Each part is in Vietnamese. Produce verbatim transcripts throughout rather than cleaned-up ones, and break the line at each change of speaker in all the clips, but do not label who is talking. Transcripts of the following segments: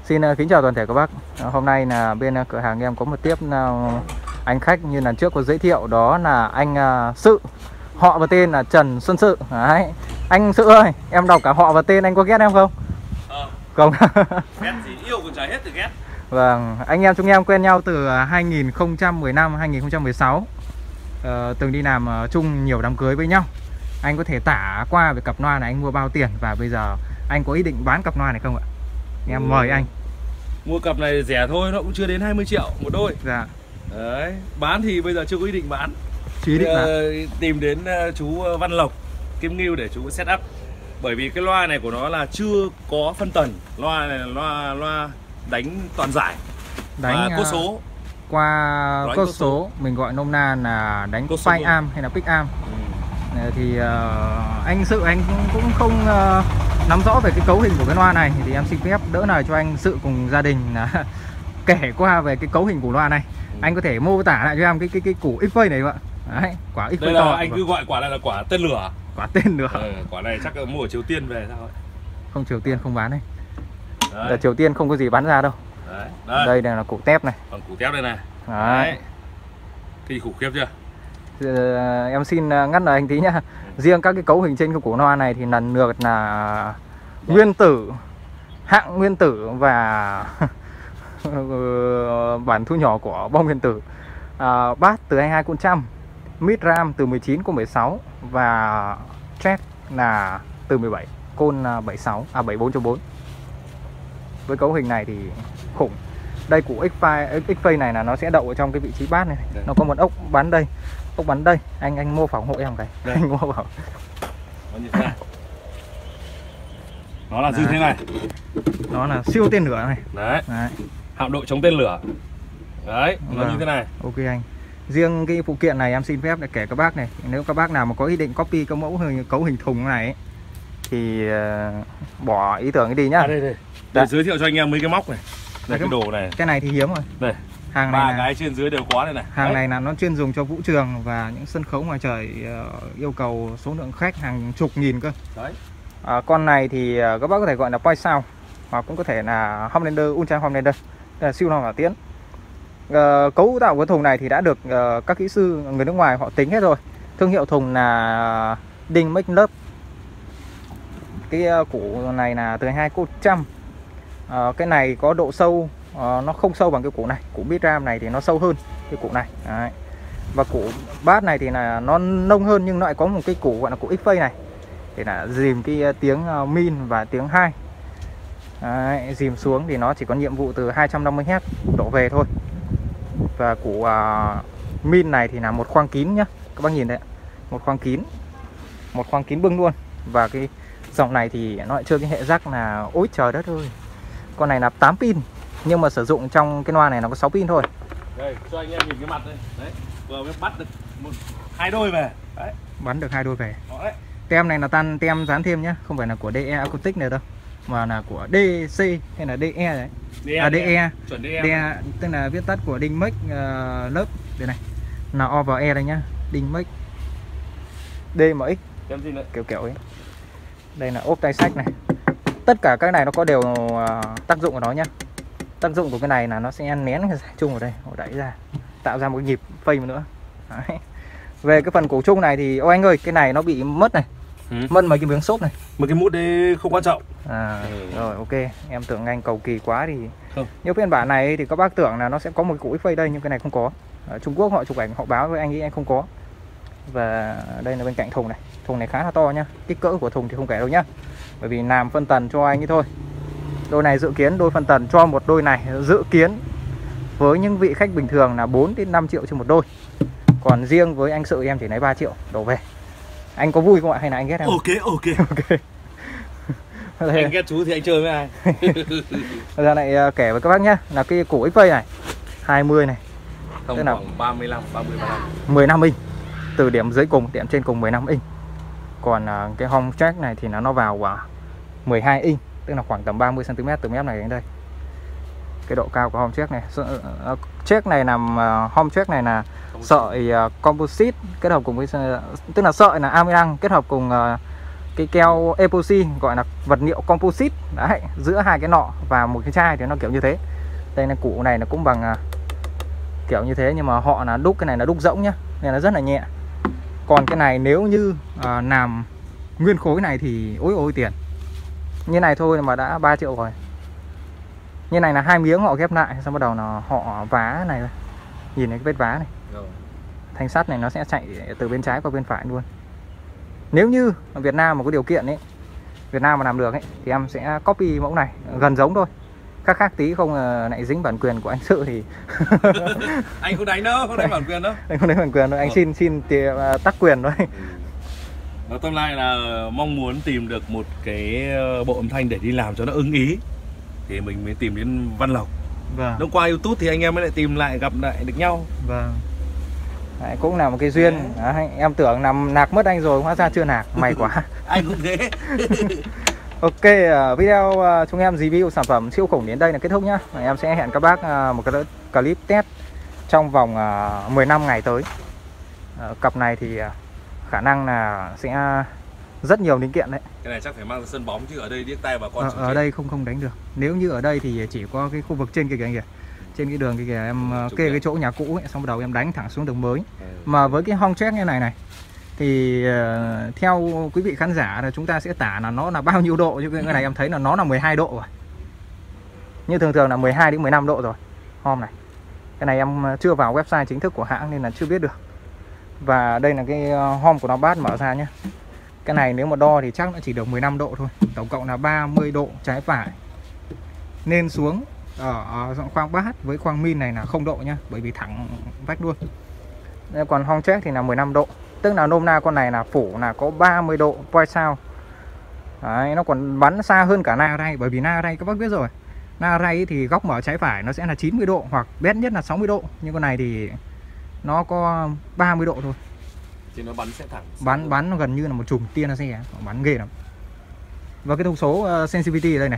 Xin kính chào toàn thể các bác. Hôm nay là bên cửa hàng em có một tiếp anh khách như lần trước có giới thiệu, đó là anh Sự, họ và tên là Trần Xuân Sự. Đấy. Anh Sự ơi, em đọc cả họ và tên, anh có ghét em không?
Ờ.
Không.
Ghét gì, yêu còn chả hết từ ghét.
Vâng, anh em chúng em quen nhau từ hai nghìn không trăm mười lăm hai nghìn không trăm mười sáu. Ờ, từng đi làm chung nhiều đám cưới với nhau. Anh có thể tả qua về cặp loa này anh mua bao tiền và bây giờ anh có ý định bán cặp loa này không ạ? Em ừ. mời anh.
Mua cặp này rẻ thôi, nó cũng chưa đến hai mươi triệu một đôi.
Dạ.
Đấy, bán thì bây giờ chưa có ý định bán.
Chỉ ý định là
tìm đến chú Văn Lộc, Kim Ngưu để chú set up. Bởi vì cái loa này của nó là chưa có phân tần. Loa này là loa loa đánh toàn giải, đánh cốt số.
Qua cốt số. số mình gọi nôm na là đánh phai am hay là pick am. Ừ. Thì uh, anh Sự anh cũng, cũng không uh, nắm rõ về cái cấu hình của cái loa này, thì em xin phép đỡ lời cho anh Sự cùng gia đình là kể qua về cái cấu hình của loa này. Ừ. Anh có thể mô tả lại cho em cái cái cái củ X-Phase này ạ. Đấy, quả X-Phase to.
Anh cứ gọi quả này là quả tên lửa.
Quả tên lửa.
Ừ, quả này chắc là mua ở Triều Tiên về sao ấy.
Không, Triều Tiên không bán đây. Ở Triều Tiên không có gì bán ra đâu. Đấy. Đây. Đây này là củ tép này.
Còn củ tép đây này.
Đấy.
Đấy. Thì khủng khiếp chưa?
Ờ, em xin ngắt lời anh tí nhá. Ừ. Riêng các cái cấu hình trên cái củ loa này thì lần lượt là Đấy. nguyên tử, hạng nguyên tử và bản thu nhỏ của bom nguyên tử. À, bass từ hai mươi hai con trăm, mid ram từ mười chín con mười sáu và track là từ mười bảy con bảy mươi sáu à bảy mươi bốn chấm bốn. Với cấu hình này thì khủng. Đây củ X-Phase X-Phase này là nó sẽ đậu ở trong cái vị trí bass này. Đây. Nó có một ốc bắn đây, ốc bắn đây. Anh anh mô phỏng hộ em cái. Đây. Anh mô phỏng.
Nó như thế này. Nó là như thế này.
Nó là siêu tên lửa này.
Đấy. Đấy. Hạm đội chống tên lửa. Đấy, nó vâng. như thế này.
Ok anh. Riêng cái phụ kiện này em xin phép để kể các bác này, nếu các bác nào mà có ý định copy cái mẫu hình cấu hình thùng này ấy, thì uh, bỏ ý tưởng cái đi nhá.
À, đây đây. Để giới thiệu cho anh em mấy cái móc này. Đây, cái đồ này.
Cái này thì hiếm rồi.
Đây.
Hàng này
ba
là,
cái trên dưới đều có đây này.
Hàng
Đấy.
này là nó chuyên dùng cho vũ trường và những sân khấu ngoài trời uh, yêu cầu số lượng khách hàng chục nghìn cơ. Đấy. À, con này thì uh, các bác có thể gọi là Point Sound hoặc cũng có thể là Homelander, Ultra Homelander. Đây là siêu long hỏa tiễn. Uh, cấu tạo của thùng này thì đã được uh, các kỹ sư người nước ngoài họ tính hết rồi. Thương hiệu thùng là Ding Make Love. Cái uh, củ này là từ hai con trăm. Uh, cái này có độ sâu uh, nó không sâu bằng cái củ này. Củ bit ram này thì nó sâu hơn cái củ này. Đấy. Và củ bass này thì là nó nông hơn, nhưng nó lại có một cái củ gọi là củ X-Phase này để là dìm cái uh, tiếng uh, min và tiếng hai. Đấy, dìm xuống thì nó chỉ có nhiệm vụ từ hai trăm năm mươi héc đổ về thôi. Và củ uh, min này thì là một khoang kín nhá. Các bác nhìn đấy, một khoang kín, một khoang kín bưng luôn. Và cái dòng này thì nó lại chơi cái hệ jack là ôi trời đất ơi. Con này là tám pin, nhưng mà sử dụng trong cái loa này nó có sáu pin thôi.
Đây, cho anh em nhìn cái mặt đây. Đấy, vừa mới bắt được một, hai đôi về. Đấy.
Bắn được hai đôi về.
Đó đấy.
Tem này là tan tem dán thêm nhá, không phải là của đê e Acoustic này đâu, mà là của đê xê hay là đê e đấy.
đê e,
à, đê e.
Chuẩn đê e.
đê e tức là viết tắt của Ding Make uh, lớp. Đây này. Là O và E đây nhá. Ding Make đê em ích.
Tem gì nữa?
Kiểu kiểu ấy. Đây là ốp tay sách này. Tất cả các này nó có đều uh, tác dụng của nó nhá. Tác dụng của cái này là nó sẽ nén cái giải chung ở đây, nó đẩy ra, tạo ra một nhịp phây nữa. Đấy. Về cái phần cổ chung này thì ô anh ơi, cái này nó bị mất này. Ừ. Mất mấy cái miếng xốp này.
Một cái mút đấy không quan trọng.
À, ừ. Rồi ok, em tưởng anh cầu kỳ quá thì
không.
Nếu phiên bản này thì các bác tưởng là nó sẽ có một củ X-Phase đây, nhưng cái này không có. Ở Trung Quốc họ chụp ảnh họ báo với anh nghĩ anh không có. Và đây là bên cạnh thùng này. Thùng này khá là to nhá. Kích cỡ của thùng thì không kể đâu nhá. Bởi vì làm phân tần cho anh ấy thôi. Đôi này dự kiến đôi phân tần cho một đôi này dự kiến với những vị khách bình thường là bốn đến năm triệu trên một đôi. Còn riêng với anh Sự em chỉ lấy ba triệu đổ về. Anh có vui không ạ hay là anh ghét em?
Ok ok.
Ok.
Anh ghét chú thì anh chơi với ai?
Bây giờ lại kể với các bác nhá, là cái củ X-Phase này hai mươi này.
Không,
tức là
khoảng ba mươi lăm, ba mươi, ba mươi lăm.
mười lăm inch. Từ điểm dưới cùng, điểm trên cùng mười lăm inch. Còn uh, cái home jack này thì nó nó vào uh, mười hai inch, tức là khoảng tầm ba mươi xăng ti mét từ mép này đến đây. Cái độ cao của home jack này, uh, jack này nằm uh, home jack này là sợi uh, composite kết hợp cùng với uh, tức là sợi là amiang kết hợp cùng uh, cái keo epoxy, gọi là vật liệu composite đấy, giữa hai cái nọ và một cái chai thì nó kiểu như thế. Đây là củ này nó cũng bằng uh, kiểu như thế, nhưng mà họ là đúc cái này là đúc rỗng nhá, nên nó rất là nhẹ. Còn cái này nếu như uh, làm nguyên khối này thì ối ôi tiền. Như này thôi mà đã ba triệu rồi. Như này là hai miếng họ ghép lại, xong bắt đầu là họ vá này. Nhìn thấy cái vết vá này. Thanh sắt này nó sẽ chạy từ bên trái qua bên phải luôn. Nếu như ở Việt Nam mà có điều kiện ấy, Việt Nam mà làm được ấy, thì em sẽ copy mẫu này, gần giống thôi. Khác khác tí không lại dính bản quyền của anh Sự thì
anh không đánh đâu, không đánh bản quyền đâu.
Anh không đánh bản quyền đâu, anh ừ. xin xin thì, uh, tác quyền thôi.
Và tóm lại là mong muốn tìm được một cái bộ âm thanh để đi làm cho nó ưng ý thì mình mới tìm đến Văn Lộc. Vâng. Lúc qua YouTube thì anh em mới lại tìm lại, gặp lại được nhau.
Vâng. Đấy, cũng là một cái duyên. Đấy, em tưởng nằm nạc mất anh rồi, hóa ra chưa nạc, may quá.
Anh cũng thế.
Ok, video chúng em review sản phẩm siêu khủng đến đây là kết thúc nhá. Em sẽ hẹn các bác một cái clip test trong vòng mười năm ngày tới. Cặp này thì khả năng là sẽ rất nhiều linh kiện đấy.
Cái này chắc phải mang ra sân bóng chứ ở đây điếc tai bà con.
Ở, ở đây không không đánh được. Nếu như ở đây thì chỉ có cái khu vực trên kia kìa anh kìa. Trên cái đường kia kìa em kê cái chỗ nhà cũ ấy, xong bắt đầu em đánh thẳng xuống đường mới. Ừ. Mà với cái hong check như này này thì uh, theo quý vị khán giả là chúng ta sẽ tả là nó là bao nhiêu độ, chứ cái này em thấy là nó là mười hai độ rồi. Như thường thường là mười hai đến mười lăm độ rồi. Hom này. Cái này em chưa vào website chính thức của hãng nên là chưa biết được. Và đây là cái hom của nó bát mở ra nhé. Cái này nếu mà đo thì chắc nó chỉ được mười lăm độ thôi. Tổng cộng là ba mươi độ trái phải. Nên xuống ở, ở khoang bát với khoang min này là không độ nhá, bởi vì thẳng vách luôn. Còn hong check thì là mười lăm độ. Tức là nôm na con này là phủ là có ba mươi độ point sao. Đấy, nó còn bắn xa hơn cả na ray, bởi vì na ray các bác biết rồi. Na ray thì góc mở trái phải nó sẽ là chín mươi độ hoặc bét nhất là sáu mươi độ, nhưng con này thì nó có ba mươi độ thôi.
Thì nó bắn sẽ thẳng.
Bắn bắn nó gần như là một chùm tia nó xe, bắn ghê lắm. Và cái thông số uh, sensitivity ở đây này.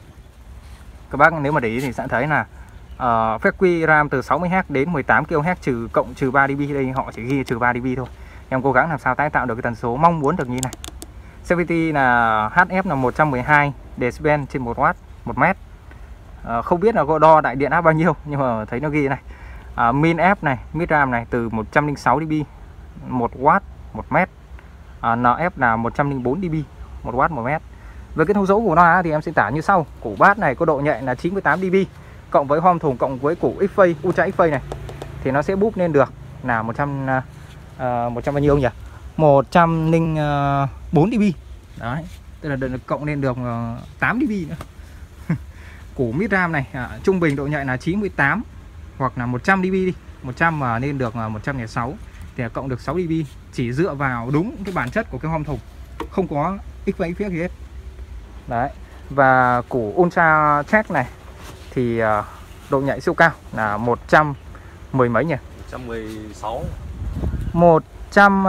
Các bác nếu mà để ý thì sẽ thấy là uh, phép quy RAM từ sáu mươi héc đến mười tám ki lô héc trừ cộng trừ ba dB, đây họ chỉ ghi trừ ba dB thôi. Em cố gắng làm sao tái tạo được cái tần số mong muốn được như này. Sensitivity là hát ép là một trăm mười hai decibel trên một watt một mét. Uh, không biết là có đo đại điện áp bao nhiêu nhưng mà thấy nó ghi này. Uh, min ép này, mid RAM này từ một trăm lẻ sáu dB một watt một mét. Uh, en ép là một trăm lẻ bốn dB một watt một mét. Với cái thông số của nó thì em sẽ tả như sau. Củ bát này có độ nhạy là chín mươi tám dB cộng với hom thùng cộng với củ X-Phase, Ultra X-Phase này thì nó sẽ búp lên được là một trăm uh, một trăm bao nhiêu nhỉ? một trăm lẻ bốn dB. Đấy, tức là được cộng lên được uh, tám dB nữa. Củ mid RAM này uh, trung bình độ nhạy là chín mươi tám hoặc là một trăm dB đi. một trăm mà nên được uh, một trăm lẻ sáu thì cộng được sáu dB, chỉ dựa vào đúng cái bản chất của cái hom thùng, không có X-Phase X-Phase gì hết. Đấy. Và củ Ultra Check này thì uh, độ nhạy siêu cao là một trăm mười mấy nhỉ?
một trăm mười sáu.
một trăm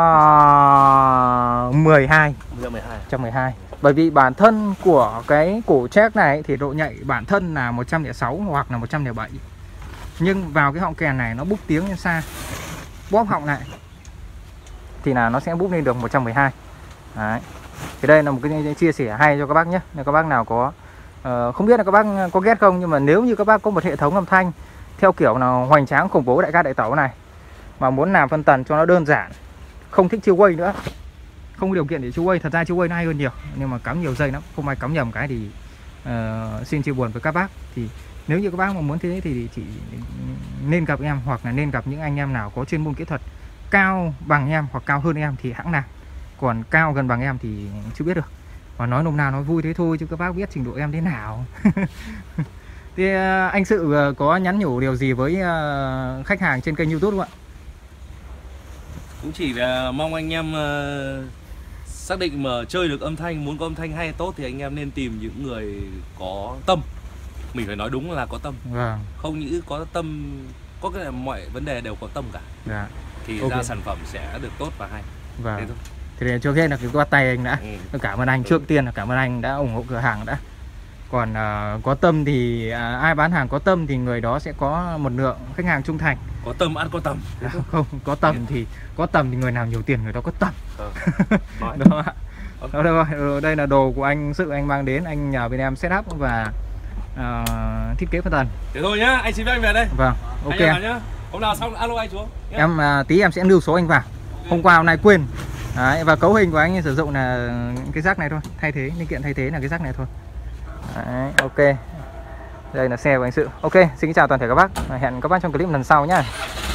mười hai.
một trăm
mười hai. Bởi vì bản thân của cái củ Check này thì độ nhạy bản thân là một trăm lẻ sáu hoặc là một trăm lẻ bảy. Nhưng vào cái họng kèn này nó búp tiếng lên xa, bóp họng lại thì là nó sẽ búp lên được một trăm mười hai. Đấy. Thì đây là một cái chia sẻ hay cho các bác nhé. Nếu các bác nào có uh, không biết là các bác có ghét không, nhưng mà nếu như các bác có một hệ thống âm thanh theo kiểu nào hoành tráng khủng bố đại ca đại tẩu này mà muốn làm phân tần cho nó đơn giản, không thích chiêu quay nữa, không có điều kiện để chiêu quay, thật ra chiêu quay nó hay hơn nhiều nhưng mà cắm nhiều dây lắm, không ai cắm nhầm cái thì uh, xin chia buồn với các bác. Thì nếu như các bác mà muốn thế thì chỉ nên gặp em hoặc là nên gặp những anh em nào có chuyên môn kỹ thuật cao bằng em hoặc cao hơn em thì hãng nào. Còn cao gần bằng em thì chưa biết được. Và nói nôm na nói vui thế thôi chứ các bác biết trình độ em thế nào. Thì anh Sự có nhắn nhủ điều gì với khách hàng trên kênh YouTube không ạ?
Cũng chỉ là mong anh em uh, xác định mà chơi được âm thanh, muốn có âm thanh hay tốt thì anh em nên tìm những người có tâm. Mình phải nói đúng là có tâm. Vâng. Không những có tâm, có cái là mọi vấn đề đều có tâm cả. Dạ. Thì okay, ra sản phẩm sẽ được tốt và hay.
Vâng. Thế thôi. Thì để cho hết là cái qua tay anh đã. Ừ. Cảm ơn anh, ừ. Trước tiên là cảm ơn anh đã ủng hộ cửa hàng đã. Còn uh, có tâm thì uh, ai bán hàng có tâm thì người đó sẽ có một lượng khách hàng trung thành.
Có tâm ăn có tầm.
À, không, có tầm thì có tầm thì người nào nhiều tiền người đó có tầm.
Ừ.
Đó. Đó, được rồi, đây là đồ của anh Sự anh mang đến, anh nhờ bên em setup và uh, thiết kế phần tần.
Thế thôi nhá, anh xin phép anh về đây.
Vâng, ok
anh em nhá. Hôm nào xong alo anh xuống nhá.
Em uh, tí em sẽ lưu số anh vào. Okay. Hôm qua hôm nay quên. Đấy, và cấu hình của anh sử dụng là cái rác này thôi, thay thế linh kiện thay thế là cái rác này thôi. Đấy, ok. Đây là xe của anh Sự. Ok, xin kính chào toàn thể các bác. Hẹn các bác trong clip lần sau nhá.